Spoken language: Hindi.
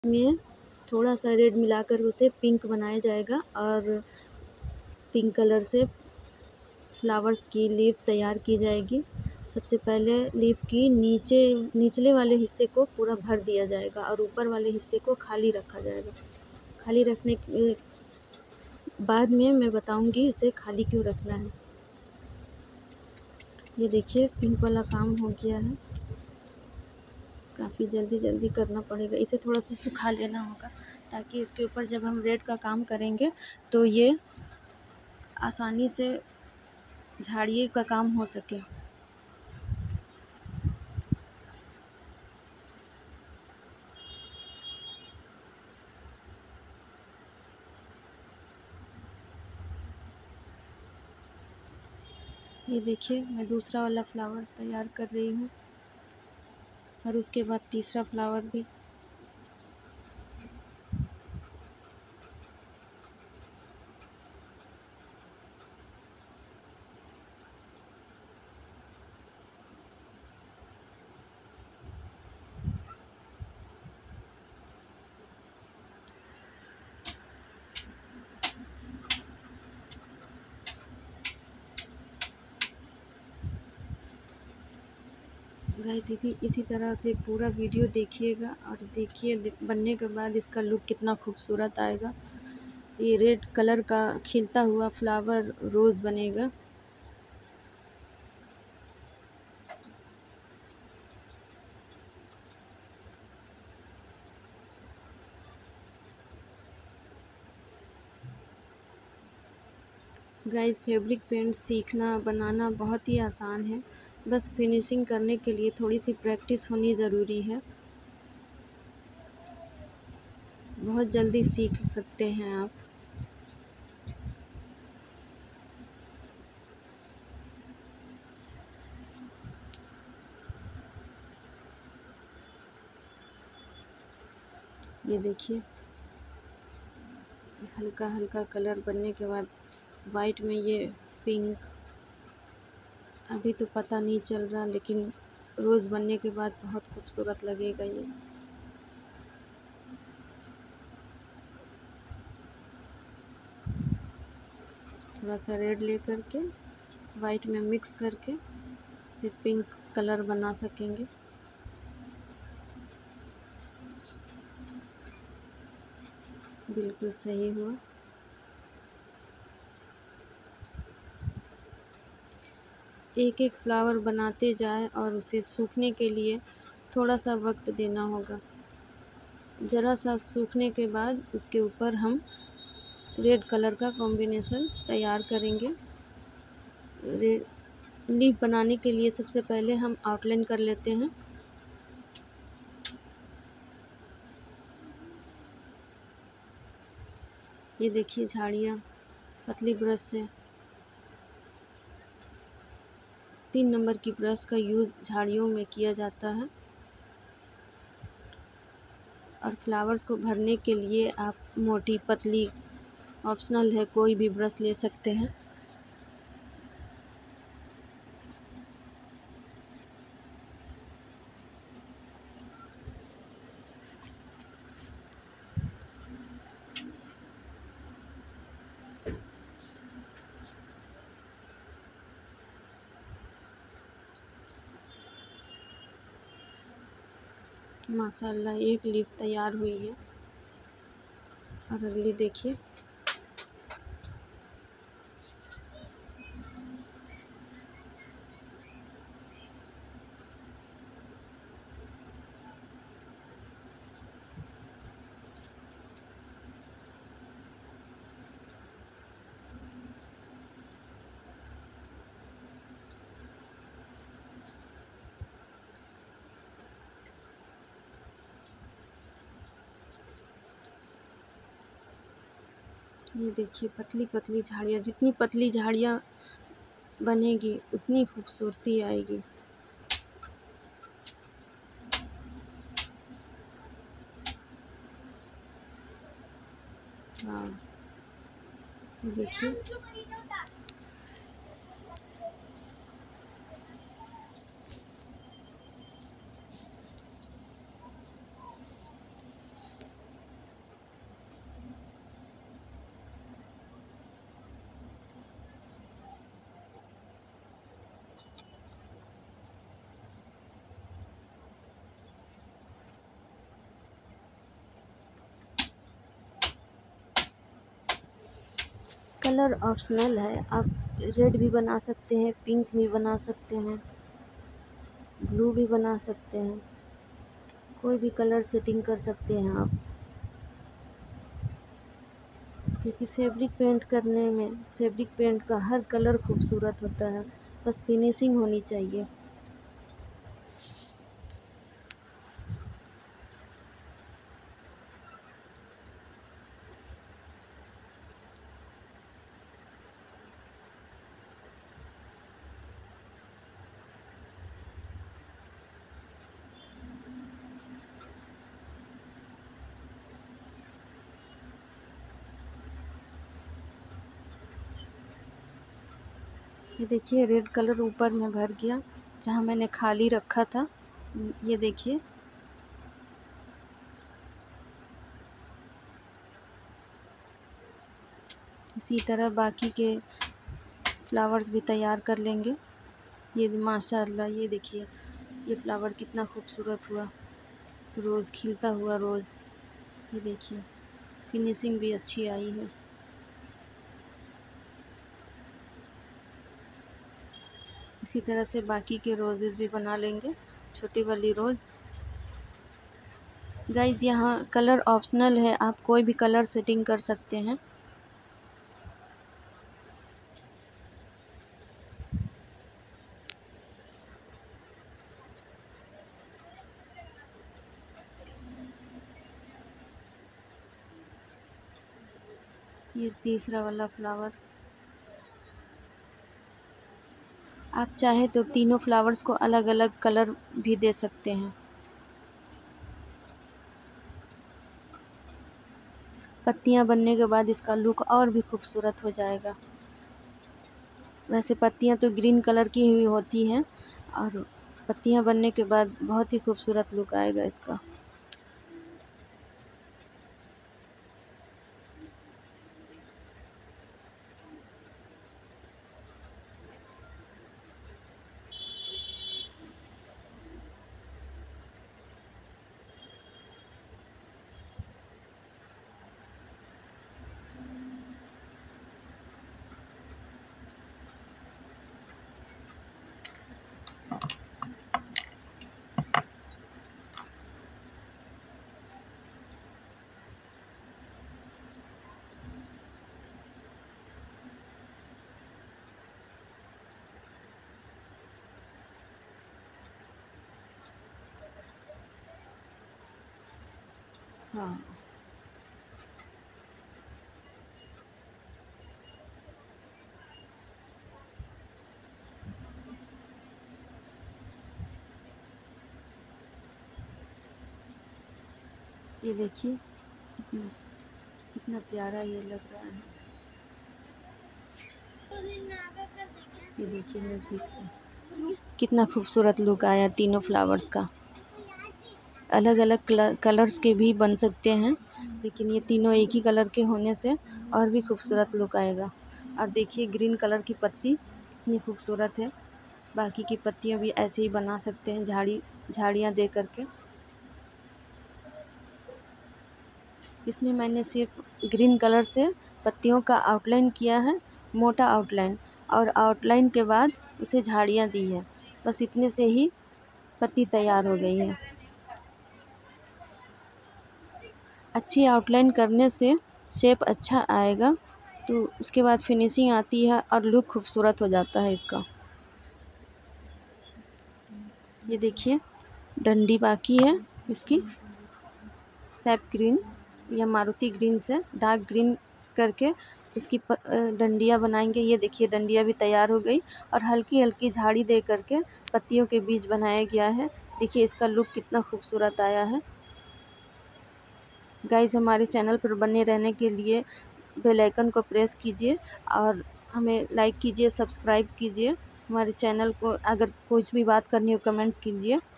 में थोड़ा सा रेड मिलाकर उसे पिंक बनाया जाएगा और पिंक कलर से फ्लावर्स की लीफ तैयार की जाएगी। सबसे पहले लीफ की निचले वाले हिस्से को पूरा भर दिया जाएगा और ऊपर वाले हिस्से को खाली रखा जाएगा। खाली रखने के बाद में मैं बताऊंगी इसे खाली क्यों रखना है। ये देखिए पिंक वाला काम हो गया है। काफ़ी जल्दी करना पड़ेगा, इसे थोड़ा सा सुखा लेना होगा ताकि इसके ऊपर जब हम रेड का काम करेंगे तो ये आसानी से झाड़िए का काम हो सके। ये देखिए मैं दूसरा वाला फ्लावर तैयार कर रही हूँ और उसके बाद तीसरा फ्लावर भी। गाइस इसी तरह से पूरा वीडियो देखिएगा और देखिए बनने के बाद इसका लुक कितना खूबसूरत आएगा। ये रेड कलर का खिलता हुआ फ्लावर रोज़ बनेगा। गाइस फैब्रिक पेंट सीखना बनाना बहुत ही आसान है, बस फिनिशिंग करने के लिए थोड़ी सी प्रैक्टिस होनी ज़रूरी है। बहुत जल्दी सीख सकते हैं आप। ये देखिए हल्का हल्का कलर बनने के बाद वाइट में ये पिंक, अभी तो पता नहीं चल रहा लेकिन रोज़ बनने के बाद बहुत खूबसूरत लगेगा ये। थोड़ा सा रेड ले करके वाइट में मिक्स करके इसे पिंक कलर बना सकेंगे। बिल्कुल सही हुआ। एक एक फ्लावर बनाते जाए और उसे सूखने के लिए थोड़ा सा वक्त देना होगा। ज़रा सा सूखने के बाद उसके ऊपर हम रेड कलर का कॉम्बिनेशन तैयार करेंगे। लीफ बनाने के लिए सबसे पहले हम आउटलाइन कर लेते हैं। ये देखिए झाड़ियाँ पतली ब्रश से 3 नंबर की ब्रश का यूज़ झाड़ियों में किया जाता है और फ्लावर्स को भरने के लिए आप मोटी पतली ऑप्शनल है, कोई भी ब्रश ले सकते हैं। माशाल्लाह एक लीफ तैयार हुई है और अगली देखिए। ये देखिए पतली पतली झाड़ियाँ, जितनी पतली झाड़ियाँ बनेगी उतनी खूबसूरती आएगी। हाँ देखिए कलर ऑप्शनल है, आप रेड भी बना सकते हैं, पिंक भी बना सकते हैं, ब्लू भी बना सकते हैं, कोई भी कलर सेटिंग कर सकते हैं आप। क्योंकि फैब्रिक पेंट करने में फैब्रिक पेंट का हर कलर खूबसूरत होता है, बस फिनिशिंग होनी चाहिए। ये देखिए रेड कलर ऊपर में भर गया जहाँ मैंने खाली रखा था। ये देखिए इसी तरह बाकी के फ्लावर्स भी तैयार कर लेंगे। ये माशाअल्लाह, ये देखिए ये फ्लावर कितना खूबसूरत हुआ, रोज़ खिलता हुआ रोज़। ये देखिए फिनिशिंग भी अच्छी आई है। इसी तरह से बाकी के रोजेस भी बना लेंगे, छोटी वाली रोज़। गाइज यहाँ कलर ऑप्शनल है, आप कोई भी कलर सेटिंग कर सकते हैं। ये तीसरा वाला फ्लावर, आप चाहे तो तीनों फ्लावर्स को अलग अलग कलर भी दे सकते हैं। पत्तियां बनने के बाद इसका लुक और भी खूबसूरत हो जाएगा। वैसे पत्तियां तो ग्रीन कलर की ही होती हैं और पत्तियां बनने के बाद बहुत ही खूबसूरत लुक आएगा इसका। हाँ ये देखिए कितना प्यारा ये लग रहा है। ये देखिए नज़दीक से कितना खूबसूरत लुक आया तीनों फ्लावर्स का। अलग अलग कलर्स के भी बन सकते हैं, लेकिन ये तीनों एक ही कलर के होने से और भी खूबसूरत लुक आएगा। और देखिए ग्रीन कलर की पत्ती कितनी खूबसूरत है। बाकी की पत्तियां भी ऐसे ही बना सकते हैं, झाड़ियाँ दे करके। इसमें मैंने सिर्फ ग्रीन कलर से पत्तियों का आउटलाइन किया है, मोटा आउटलाइन, और आउटलाइन के बाद उसे झाड़ियाँ दी है। बस इतने से ही पत्ती तैयार हो गई है। अच्छी आउटलाइन करने से शेप अच्छा आएगा, तो उसके बाद फिनिशिंग आती है और लुक खूबसूरत हो जाता है इसका। ये देखिए डंडी बाकी है इसकी, सैप ग्रीन या मारुति ग्रीन से डार्क ग्रीन करके इसकी डंडियाँ बनाएंगे। ये देखिए डंडियाँ भी तैयार हो गई और हल्की हल्की झाड़ी दे करके पत्तियों के बीच बनाया गया है। देखिए इसका लुक कितना खूबसूरत आया है। गाइज हमारे चैनल पर बने रहने के लिए बेल आइकन को प्रेस कीजिए और हमें लाइक कीजिए, सब्सक्राइब कीजिए। हमारे चैनल को अगर कुछ भी बात करनी हो कमेंट्स कीजिए।